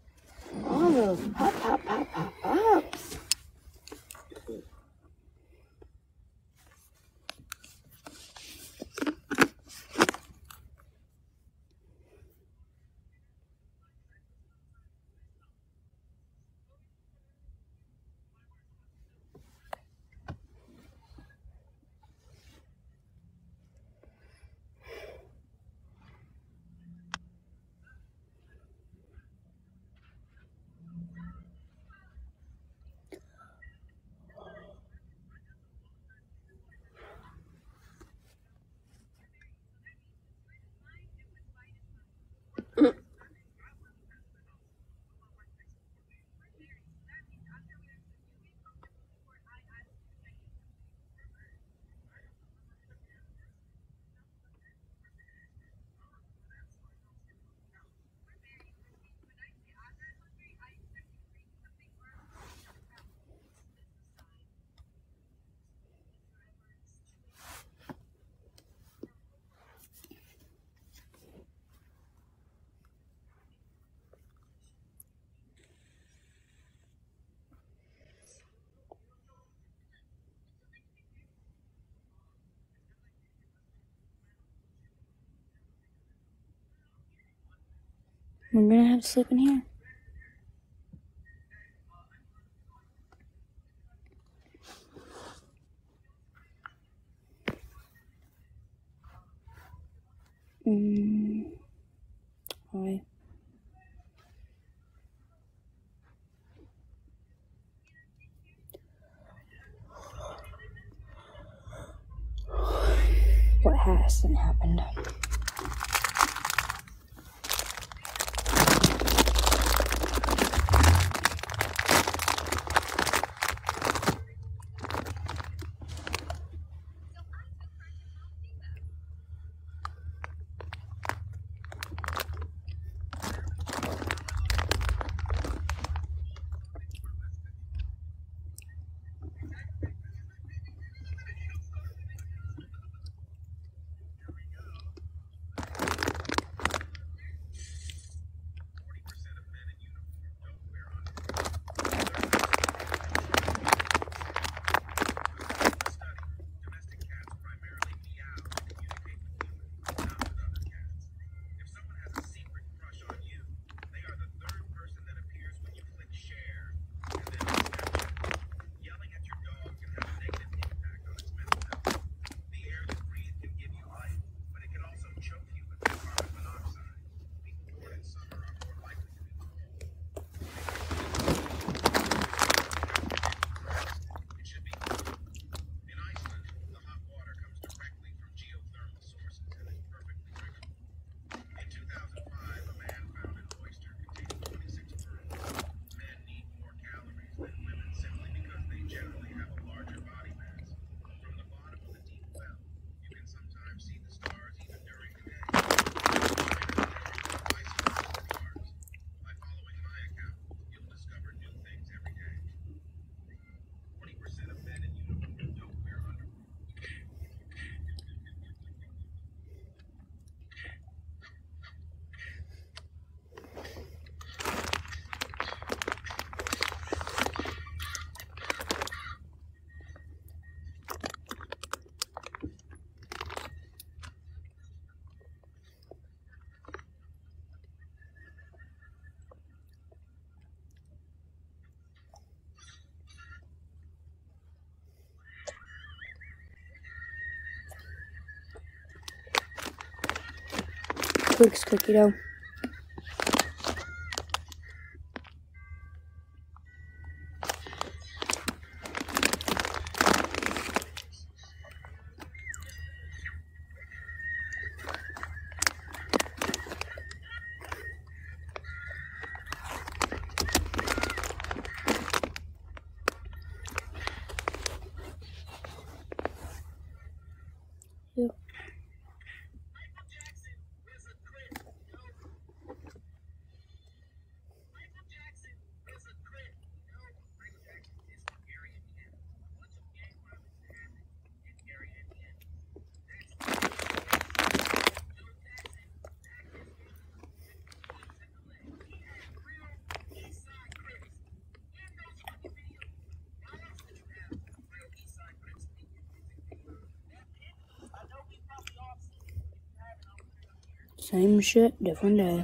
All those pop, pop, pop, pop, pops. We're gonna have to sleep in here. Mm. Hi. What hasn't happened? Twix cookie dough. Yep. Same shit, different day.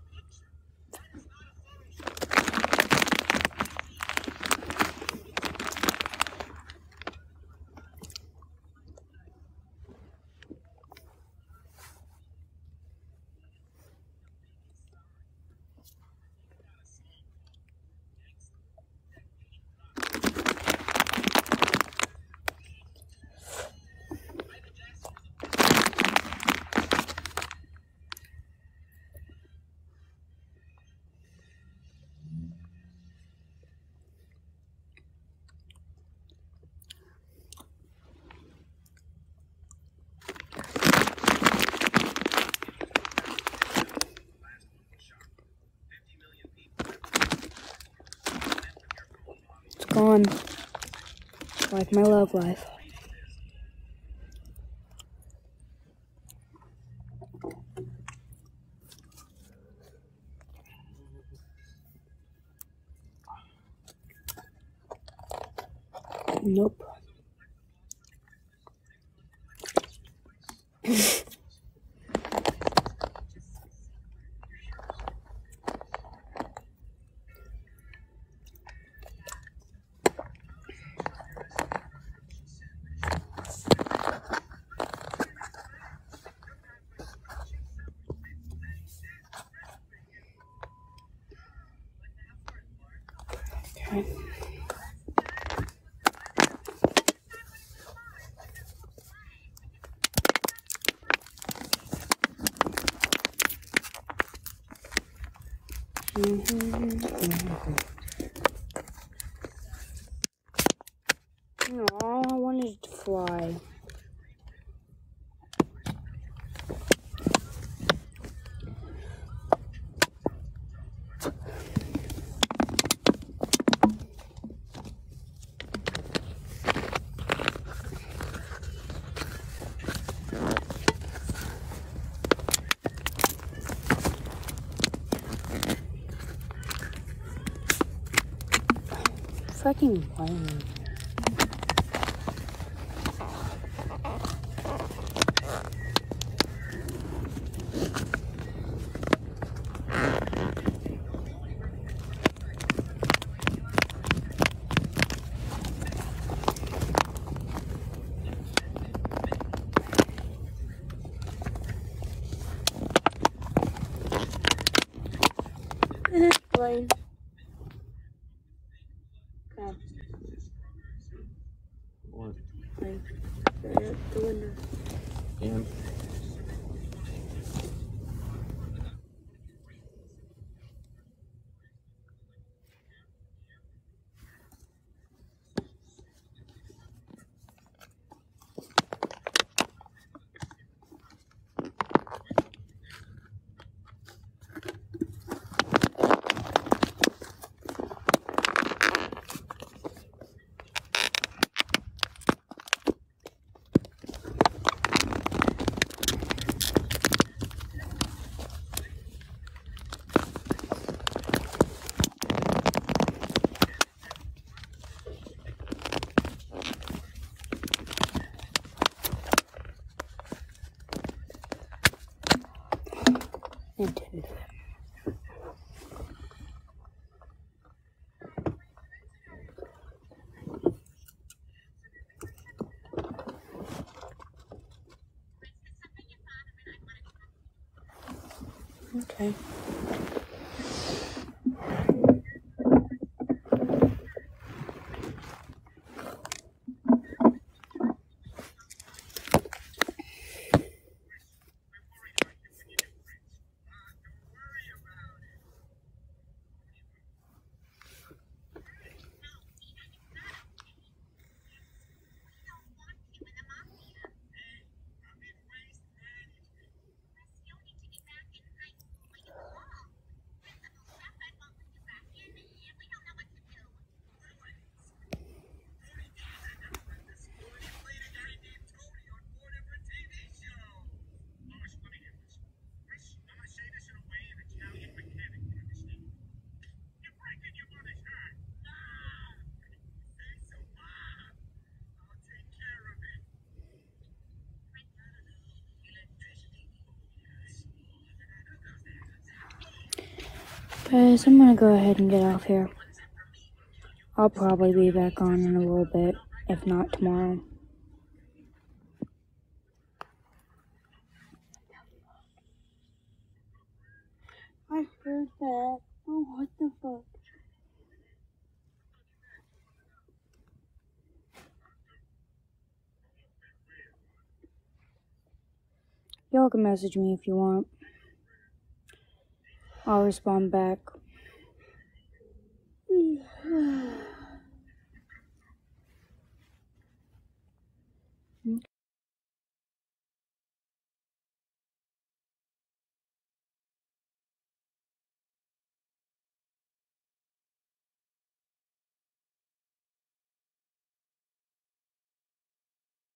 It's gone. Like my love life. Nope. Okay. Mm-hmm. Mm-hmm. No, I wanted it to fly. Fucking lame. Blaine. Come. What? Blaine. Right out the window. And It didn't. Okay. Guys, I'm gonna go ahead and get off here. I'll probably be back on in a little bit, if not tomorrow. I heard that. Oh, what the fuck? Y'all can message me if you want. I'll respond back.